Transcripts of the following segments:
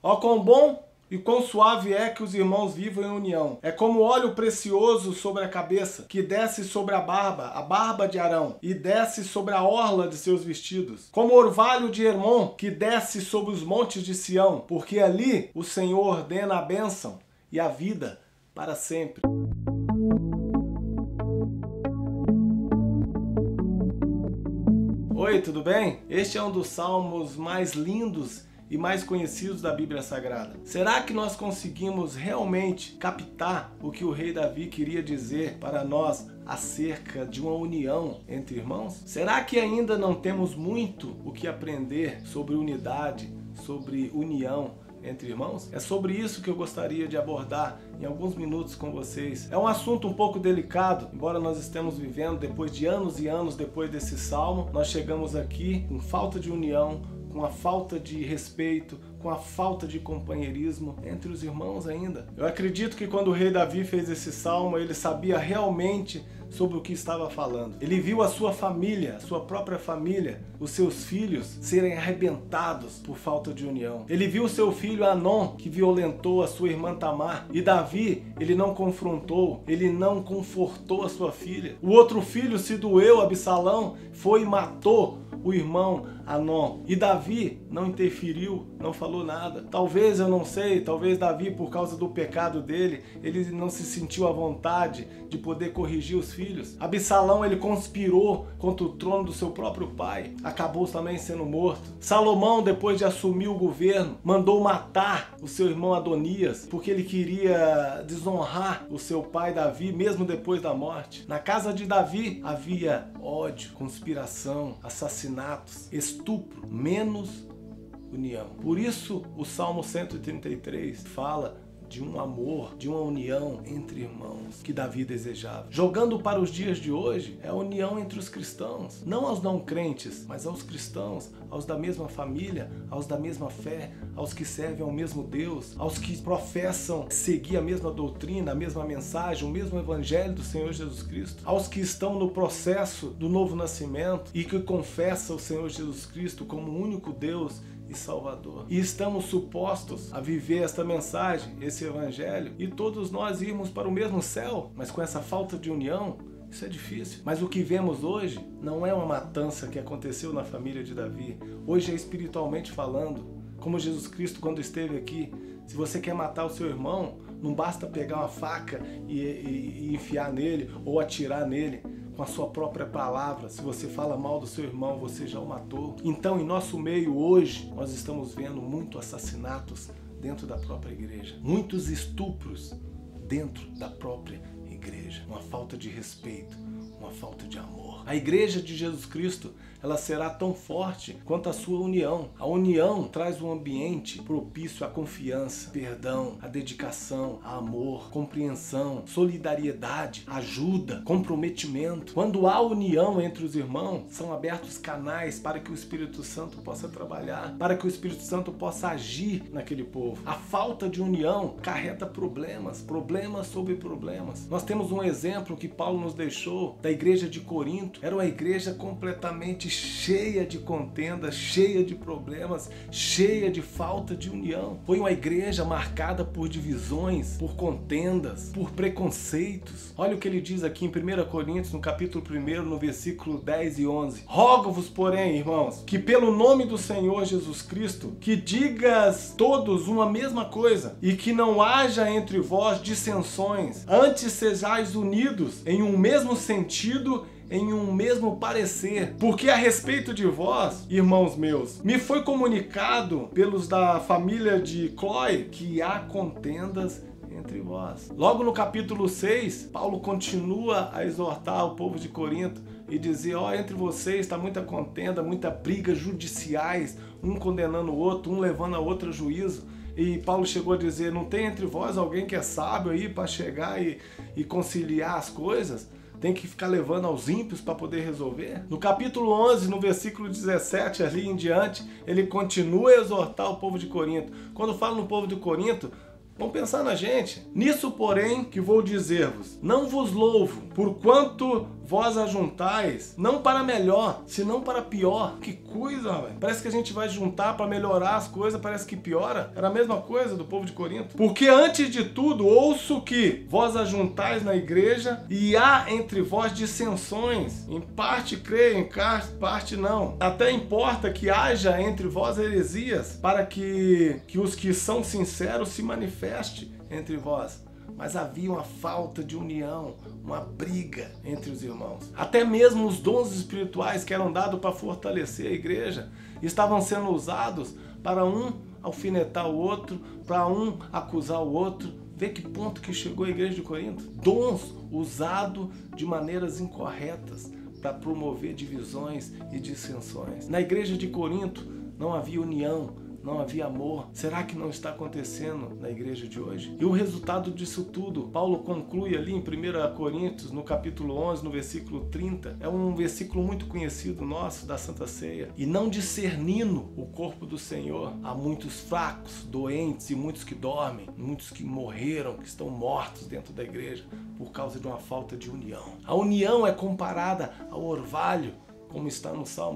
Ó quão bom e quão suave é que os irmãos vivam em união. É como óleo precioso sobre a cabeça, que desce sobre a barba de Arão, e desce sobre a orla de seus vestidos. Como orvalho de Hermon, que desce sobre os montes de Sião, porque ali o Senhor ordena a bênção e a vida para sempre. Oi, tudo bem? Este é um dos salmos mais lindos e mais conhecidos da Bíblia Sagrada. Será que nós conseguimos realmente captar o que o rei Davi queria dizer para nós acerca de uma união entre irmãos? Será que ainda não temos muito o que aprender sobre unidade, sobre união entre irmãos? É sobre isso que eu gostaria de abordar em alguns minutos com vocês. É um assunto um pouco delicado, embora nós estemos vivendo depois de anos e anos depois desse salmo, nós chegamos aqui com falta de união, com a falta de respeito, com a falta de companheirismo entre os irmãos ainda. Eu acredito que quando o rei Davi fez esse salmo, ele sabia realmente sobre o que estava falando. Ele viu a sua família, a sua própria família, os seus filhos serem arrebentados por falta de união. Ele viu o seu filho Anon, que violentou a sua irmã Tamar, e Davi, ele não confrontou, ele não confortou a sua filha. O outro filho se doeu, Absalão, foi e matou o irmão Anon. E Davi não interferiu, não falou nada. Talvez, eu não sei, talvez Davi, por causa do pecado dele, ele não se sentiu à vontade de poder corrigir os filhos. Absalão, ele conspirou contra o trono do seu próprio pai. Acabou também sendo morto. Salomão, depois de assumir o governo, mandou matar o seu irmão Adonias, porque ele queria desonrar o seu pai Davi, mesmo depois da morte. Na casa de Davi havia ódio, conspiração, assassinatos, estupro, menos união. Por isso o Salmo 133 fala de um amor, de uma união entre irmãos que Davi desejava. Jogando para os dias de hoje, é a união entre os cristãos, não aos não crentes, mas aos cristãos, aos da mesma família, aos da mesma fé, aos que servem ao mesmo Deus, aos que professam seguir a mesma doutrina, a mesma mensagem, o mesmo evangelho do Senhor Jesus Cristo, aos que estão no processo do novo nascimento e que confessam o Senhor Jesus Cristo como o único Deus e Salvador. E estamos supostos a viver esta mensagem, esse evangelho, e todos nós irmos para o mesmo céu, mas com essa falta de união, isso é difícil. Mas o que vemos hoje não é uma matança que aconteceu na família de Davi. Hoje é espiritualmente falando, como Jesus Cristo quando esteve aqui. Se você quer matar o seu irmão, não basta pegar uma faca e enfiar nele ou atirar nele. Com a sua própria palavra, se você fala mal do seu irmão, você já o matou. Então, em nosso meio hoje, nós estamos vendo muitos assassinatos dentro da própria igreja. Muitos estupros dentro da própria igreja. Uma falta de respeito, uma falta de amor. A igreja de Jesus Cristo, ela será tão forte quanto a sua união. A união traz um ambiente propício à confiança, perdão, à dedicação, a amor, compreensão, solidariedade, ajuda, comprometimento. Quando há união entre os irmãos, são abertos canais para que o Espírito Santo possa trabalhar, para que o Espírito Santo possa agir naquele povo. A falta de união carreta problemas, problemas sobre problemas. Nós temos um exemplo que Paulo nos deixou da igreja de Corinto. Era uma igreja completamente cheia de contendas, cheia de problemas, cheia de falta de união. Foi uma igreja marcada por divisões, por contendas, por preconceitos. Olha o que ele diz aqui em 1 Coríntios, no capítulo 1, no versículo 10 e 11. Rogo-vos, porém, irmãos, que pelo nome do Senhor Jesus Cristo, que digas todos uma mesma coisa, e que não haja entre vós dissensões, antes sejais unidos em um mesmo sentido, em um mesmo parecer. Porque a respeito de vós, irmãos meus, me foi comunicado pelos da família de Cloé que há contendas entre vós. Logo no capítulo 6, Paulo continua a exortar o povo de Corinto e dizer, entre vocês está muita contenda, muita briga judiciais, um condenando o outro, um levando a outro a juízo. E Paulo chegou a dizer, não tem entre vós alguém que é sábio aí para chegar e conciliar as coisas? Tem que ficar levando aos ímpios para poder resolver? No capítulo 11, no versículo 17, ali em diante, ele continua a exortar o povo de Corinto. Quando fala no povo de Corinto, vamos pensar na gente. Nisso, porém, que vou dizer-vos, não vos louvo, porquanto vós ajuntais, não para melhor, senão para pior. Que coisa, velho. Parece que a gente vai juntar para melhorar as coisas, parece que piora. Era a mesma coisa do povo de Corinto. Porque antes de tudo, ouço que vós ajuntais na igreja e há entre vós dissensões. Em parte creio, em parte não. Até importa que haja entre vós heresias, para que os que são sinceros se manifestem entre vós. Mas havia uma falta de união, uma briga entre os irmãos. Até mesmo os dons espirituais que eram dados para fortalecer a igreja estavam sendo usados para um alfinetar o outro, para um acusar o outro. Vê que ponto que chegou a igreja de Corinto? Dons usados de maneiras incorretas para promover divisões e dissensões. Na igreja de Corinto não havia união, não havia amor. Será que não está acontecendo na igreja de hoje? E o resultado disso tudo, Paulo conclui ali em 1 Coríntios, no capítulo 11, no versículo 30. É um versículo muito conhecido nosso, da Santa Ceia. E não discernindo o corpo do Senhor, há muitos fracos, doentes e muitos que dormem, muitos que morreram, que estão mortos dentro da igreja por causa de uma falta de união. A união é comparada ao orvalho, como está no Salmo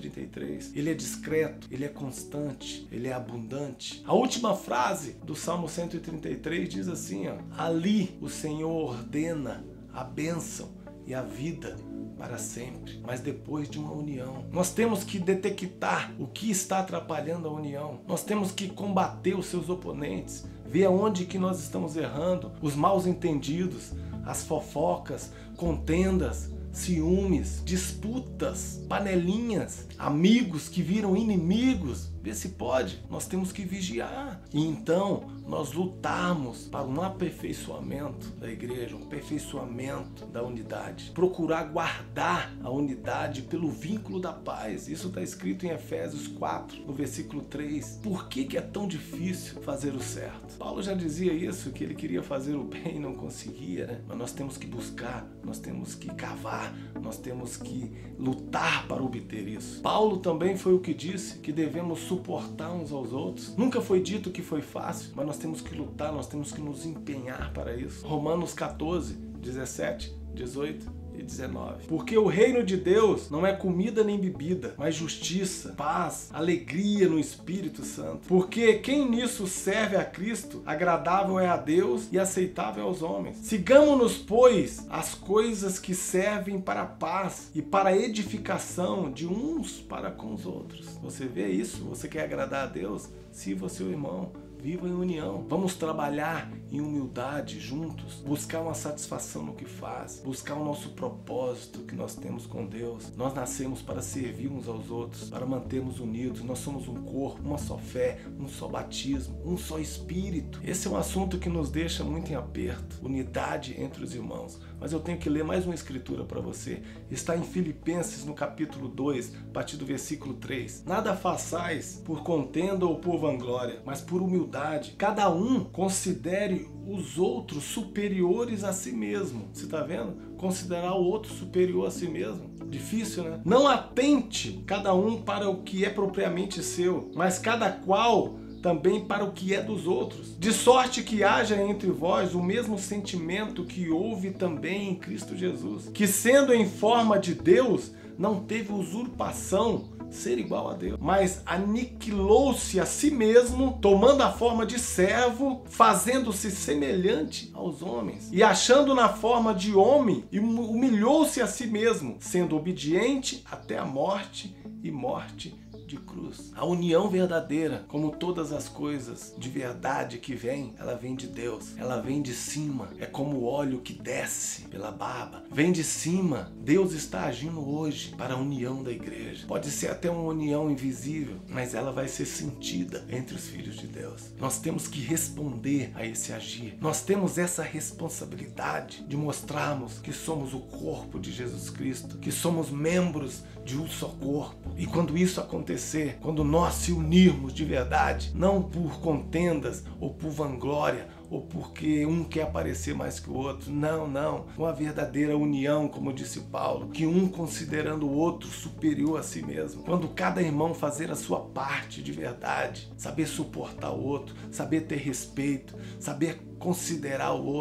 133. Ele é discreto, ele é constante, ele é abundante. A última frase do Salmo 133 diz assim, ó: ali o Senhor ordena a bênção e a vida para sempre, mas depois de uma união. Nós temos que detectar o que está atrapalhando a união. Nós temos que combater os seus oponentes, ver aonde que nós estamos errando, os maus entendidos, as fofocas, contendas, ciúmes, disputas, panelinhas, amigos que viram inimigos. Vê se pode. Nós temos que vigiar. E então nós lutarmos para um aperfeiçoamento da igreja, um aperfeiçoamento da unidade. Procurar guardar a unidade pelo vínculo da paz. Isso está escrito em Efésios 4, no versículo 3. Por que é tão difícil fazer o certo? Paulo já dizia isso, que ele queria fazer o bem e não conseguia, né? Mas nós temos que buscar, nós temos que cavar, nós temos que lutar para obter isso. Paulo também foi o que disse que devemos suportar uns aos outros. Nunca foi dito que foi fácil, mas nós temos que lutar, nós temos que nos empenhar para isso. Romanos 14, 17, 18 e 19. Porque o reino de Deus não é comida nem bebida, mas justiça, paz, alegria no Espírito Santo. Porque quem nisso serve a Cristo, agradável é a Deus e aceitável aos homens. Sigamos-nos, pois, as coisas que servem para a paz e para a edificação de uns para com os outros. Você vê isso? Você quer agradar a Deus? Sirva seu irmão. Viva em união. Vamos trabalhar em humildade juntos, buscar uma satisfação no que faz, buscar o nosso propósito que nós temos com Deus. Nós nascemos para servir uns aos outros, para mantermos unidos. Nós somos um corpo, uma só fé, um só batismo, um só espírito. Esse é um assunto que nos deixa muito em aperto. Unidade entre os irmãos. Mas eu tenho que ler mais uma escritura para você. Está em Filipenses, no capítulo 2, a partir do versículo 3. Nada façais por contenda ou por vanglória, mas por humildade. Cada um considere os outros superiores a si mesmo. Você está vendo? Considerar o outro superior a si mesmo. Difícil, né? Não atente cada um para o que é propriamente seu, mas cada qual também para o que é dos outros. De sorte que haja entre vós o mesmo sentimento que houve também em Cristo Jesus, que sendo em forma de Deus, não teve usurpação ser igual a Deus, mas aniquilou-se a si mesmo, tomando a forma de servo, fazendo-se semelhante aos homens, e achando na forma de homem, humilhou-se a si mesmo, sendo obediente até a morte e morte de cruz. A união verdadeira, como todas as coisas de verdade que vem, ela vem de Deus, ela vem de cima, é como o óleo que desce pela barba, vem de cima. Deus está agindo hoje para a união da igreja. Pode ser até uma união invisível, mas ela vai ser sentida entre os filhos de Deus. Nós temos que responder a esse agir. Nós temos essa responsabilidade de mostrarmos que somos o corpo de Jesus Cristo, que somos membros de um só corpo. E quando isso acontecer, quando nós se unirmos de verdade, não por contendas ou por vanglória, ou porque um quer aparecer mais que o outro. Não. Uma verdadeira união, como disse Paulo, que um considerando o outro superior a si mesmo. Quando cada irmão fazer a sua parte de verdade, saber suportar o outro, saber ter respeito, saber considerar o outro,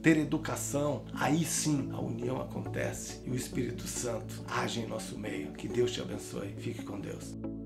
ter educação, aí sim a união acontece e o Espírito Santo age em nosso meio. Que Deus te abençoe. Fique com Deus.